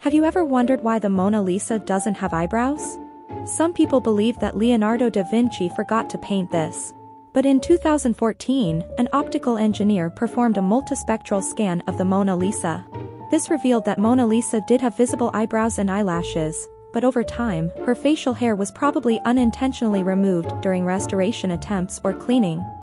Have you ever wondered why the Mona Lisa doesn't have eyebrows? Some people believe that Leonardo da Vinci forgot to paint this. But in 2014, an optical engineer performed a multispectral scan of the Mona Lisa. This revealed that Mona Lisa did have visible eyebrows and eyelashes, but over time, her facial hair was probably unintentionally removed during restoration attempts or cleaning.